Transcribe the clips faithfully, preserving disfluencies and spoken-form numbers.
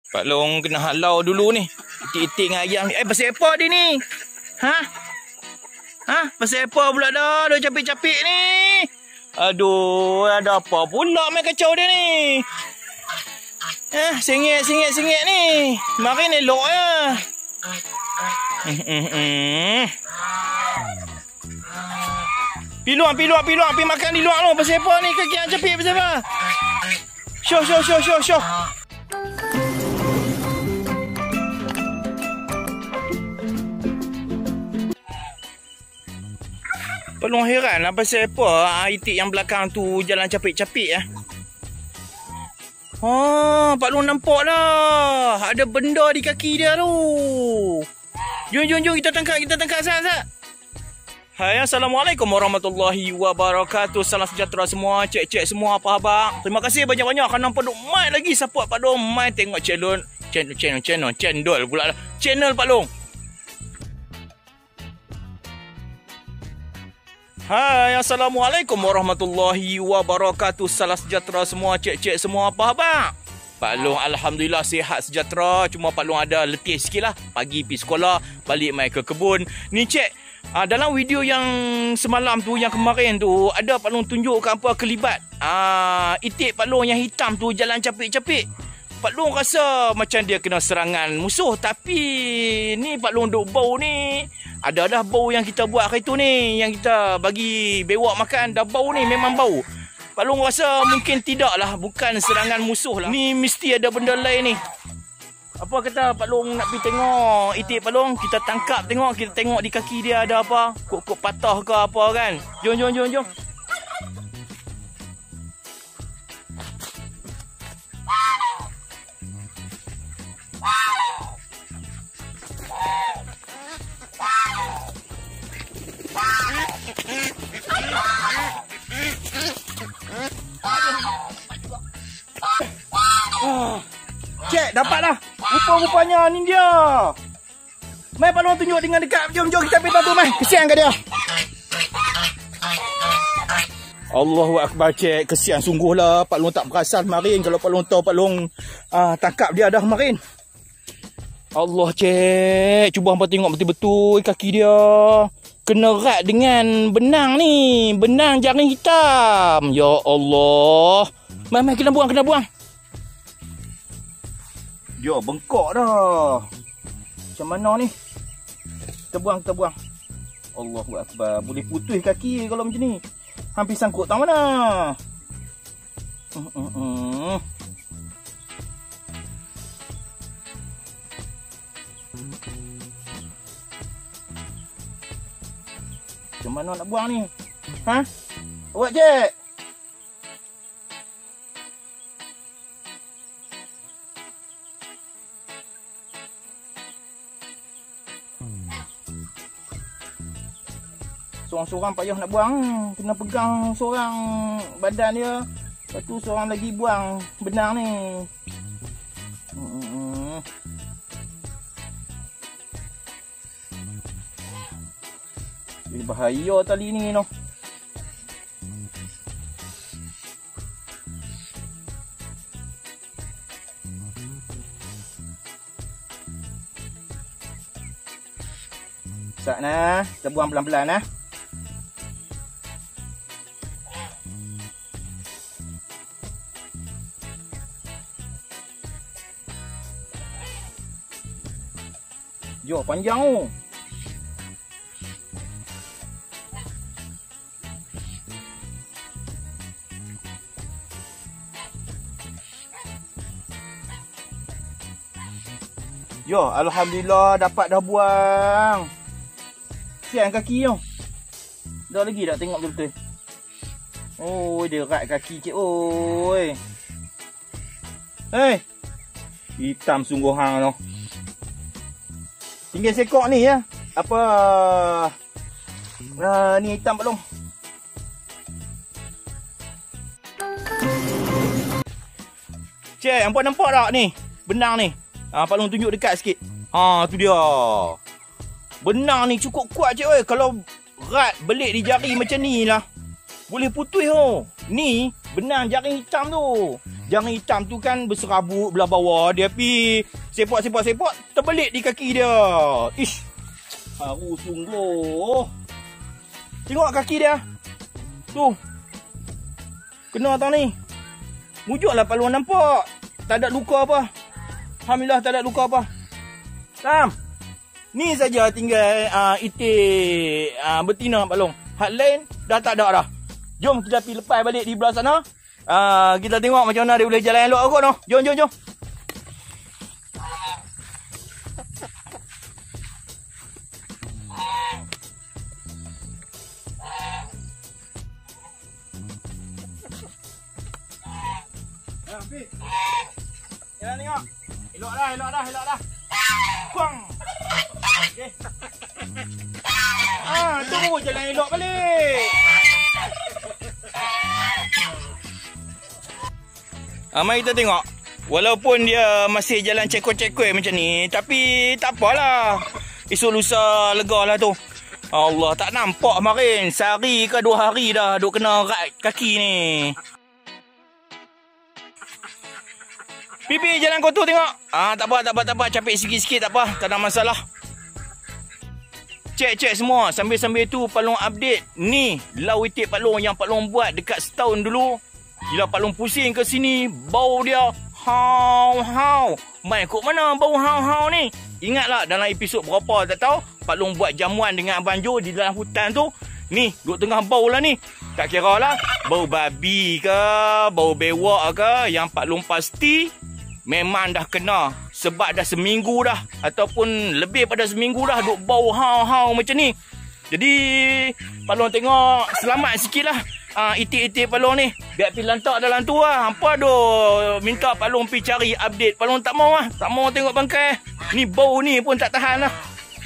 Pak Long kena halau dulu ni. Itik-itik dengan ayam ni. Eh, pasal apa dia ni? Ha? Ha? Pasal apa pula dah? Dah capik-capik ni. Aduh, ada apa pula main kacau dia ni? Eh, sengit, sengit, sengit ni. Marin elok ya. Hmm, hmm, hmm. Piluang, piluang, piluang. Pergi makan di luar tu. Pasal apa ni? Kaki yang capik pasal apa? Syuh, syuh, syuh, syuh, syuh. Pelong heran lah pasal apa itik yang belakang tu jalan capik-capik ya. Oh, Pak Long nampak dah. Ada benda di kaki dia tu. Jom, jom, jom. Kita tangkap, kita tangkap. Sat, sat. Hai, Assalamualaikum warahmatullahi wabarakatuh. Salam sejahtera semua. Cek-cek semua apa khabar. Terima kasih banyak-banyak kerana Pak Long mai lagi support Pak Long. Mai tengok channel. Channel, channel, channel. Cendol pula lah. Channel Pak Long. Hai, Assalamualaikum warahmatullahi wabarakatuh. Salam sejahtera semua, cek-cek semua apa khabar? Pak Long alhamdulillah sihat sejahtera. Cuma Pak Long ada letih sikit lah. Pagi pergi sekolah, balik mai ke kebun. Ni cek, uh, dalam video yang semalam tu, yang kemarin tu, ada Pak Long tunjuk ke apa kelibat uh, itik Pak Long yang hitam tu jalan capik-capik. Pak Long rasa macam dia kena serangan musuh. Tapi ni Pak Long duk bau ni. Ada dah bau yang kita buat hari tu ni. Yang kita bagi bewak makan. Dah bau ni, memang bau. Pak Long rasa mungkin tidak lah. Bukan serangan musuh lah. Ni mesti ada benda lain ni. Apa kata Pak Long nak pergi tengok itik Pak Long? Kita tangkap tengok. Kita tengok di kaki dia ada apa. Kok-kok patah ke apa kan. Jom, jom, jom, jom. Cek, dapat dah. Rupa-rupanya ni dia. Mai Pak Long tunjuk dengan dekat. Jom, jom kita pergi tu, mai. Kesian ke dia? Allahu Akbar, cek. Kesian sungguh lah. Pak Long tak perasan kemarin. Kalau Pak Long tahu Pak Long uh, tangkap dia dah kemarin. Allah, cek. Cuba hampa tengok betul-betul kaki dia. Kena rat dengan benang ni. Benang jaring hitam. Ya Allah. Mai, mai, kena buang, kena buang. Dia bengkok dah. Macam mana ni? Kita buang, kita buang. Allahu Akbar. Boleh putus kaki kalau macam ni. Hampir sangkut tak mana. Uh, uh, uh. Macam mana nak buang ni? Ha? Awak cek. Seorang-seorang payah nak buang. Kena pegang seorang badan dia. Lepas tu seorang lagi buang benang ni. Hmm. Eh, bahaya tali ni no. Sat nah, kita buang pelan-pelan nah. Jo, panjang tu. Jo, alhamdulillah dapat dah buang. Sian kaki tu. Dah lagi tak tengok betul-betul. Oh, dia rat kaki cik. Oi. Hei. Hitam sungguh hang tu. Tinggal sekok ni ya. Apa uh, ni hitam Pak Long. Cik, hampa nampak tak ni? Benang ni. Ah, Pak Long tunjuk dekat sikit. Ha, tu dia. Benang ni cukup kuat cik oi. Kalau rat belik di jari macam ni lah, boleh putus tu. Ni benang jaring hitam tu. Jangan hitam tu kan berserabut belah bawah. Dia pi sepak-sepak-sepak terbelit di kaki dia. Ish. Haru sungguh. Tengok kaki dia. Tu. Kena tau ni. Mujuklah paluan nampak. Tak ada luka apa. Alhamdulillah tak ada luka apa. Tam. Ni saja tinggal uh, itik uh, betina palung. Hak lain dah tak ada dah. Jom kita pergi lepas balik di belah sana. Uh, kita tengok macam mana dia boleh jalan elok kot noh. Jom jom jom. Jalan tengok. Elok dah, elok dah, elok dah. Kuang. Okey. Ah, tu jalan elok balik. Ah, mari kita tengok. Walaupun dia masih jalan cekoi-cekoi macam ni, tapi tak apalah. Esok lusa lega lah tu. Allah, tak nampak kemarin. Sehari ke dua hari dah duk kena rat kaki ni. Pipi jalan kotor tengok. Ah, tak apa, tak apa, tak apa. Capek sikit-sikit tak apa. Tak ada masalah. Cek-cek semua. Sambil-sambil tu Pak Long update. Ni lau itik Pak Long yang Pak Long buat dekat setahun dulu. Gila Pak Long pusing ke sini. Bau dia hau-hau. Mai kok mana bau hau-hau ni? Ingatlah dalam episod berapa tak tahu. Pak Long buat jamuan dengan Abang Jo di dalam hutan tu. Ni duduk tengah bau lah ni. Tak kira lah. Bau babi ke, bau bewak ke. Yang Pak Long pasti memang dah kena. Sebab dah seminggu dah. Ataupun lebih pada seminggu dah duk bau hau-hau macam ni. Jadi Pak Long tengok selamat sikit lah. Uh, itik-itik Pak Long ni. Biar pergi lantak dalam tu lah. Hampa aduh minta Pak Long pergi cari update. Pak Long tak mau lah. Tak mau tengok bangkai. Ni bau ni pun tak tahan lah.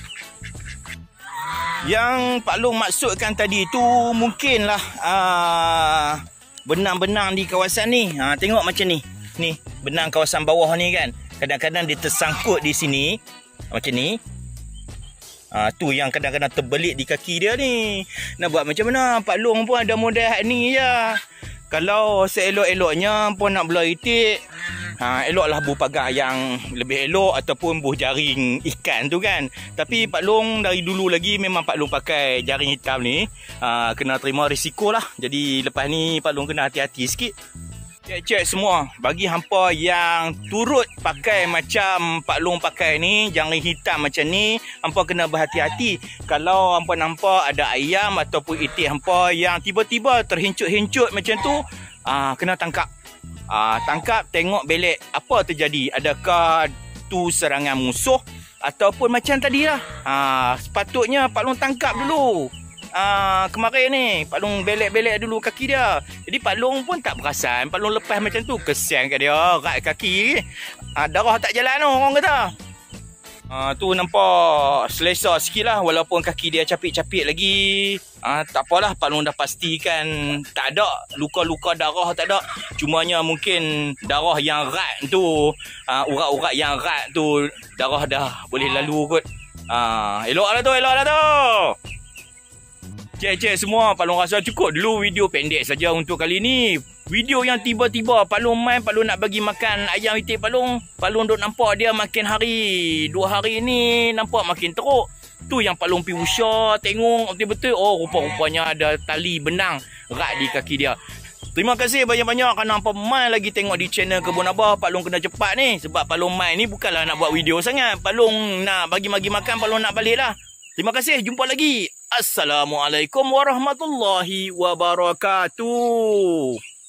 Yang Pak Long maksudkan tadi tu mungkinlah uh, benang-benang di kawasan ni. Ha, tengok macam ni. Ni benang kawasan bawah ni kan. Kadang-kadang dia tersangkut di sini. Macam ni. Ha, tu yang kadang-kadang terbelit di kaki dia ni. Nak buat macam mana? Pak Long pun ada modal ni je. Kalau seelok-eloknya pun nak belah itik, ha, eloklah buh pagar yang lebih elok ataupun buh jaring ikan tu kan. Tapi Pak Long dari dulu lagi memang Pak Long pakai jaring hitam ni. Ha, kena terima risiko lah. Jadi lepas ni Pak Long kena hati-hati sikit. Cek-cek semua. Bagi hampa yang turut pakai macam Pak Long pakai ni, jaring hitam macam ni, hampa kena berhati-hati. Kalau hampa nampak ada ayam ataupun itik hampa yang tiba-tiba terhincut-hincut macam tu, aa, kena tangkap. Aa, tangkap, tengok belek apa terjadi. Adakah tu serangan musuh ataupun macam tadi lah. Aa, sepatutnya Pak Long tangkap dulu. Ah, kemarin ni Pak Long belek-belek dulu kaki dia. Jadi Pak Long pun tak perasan. Pak Long lepas macam tu, kesian kat dia, rat kaki. Ah, darah tak jalan tu orang kata. Ah, tu nampak selesa sikit lah. Walaupun kaki dia capit-capit lagi. Ah, tak apalah, Pak Long dah pastikan tak ada luka-luka darah, tak ada. Cumanya mungkin darah yang rat tu, ah, urat-urat yang rat tu, darah dah boleh lalu kot. Ah, elok lah tu, elok lah tu. Cek-cek semua, Pak Long rasa cukup dulu video pendek saja untuk kali ni. Video yang tiba-tiba Pak Long main, Pak Long nak bagi makan ayam itik Pak Long. Pak Long duk nampak dia makin hari. Dua hari ni nampak makin teruk. Tu yang Pak Long pergi usah, tengok betul-betul. Oh, rupa-rupanya ada tali benang rat di kaki dia. Terima kasih banyak-banyak kerana hampa main lagi tengok di channel Kebun Abah. Pak Long kena cepat ni. Sebab Pak Long main ni bukanlah nak buat video sangat. Pak Long nak bagi-bagi makan, Pak Long nak balik lah. Terima kasih, jumpa lagi. Assalamualaikum warahmatullahi wabarakatuh.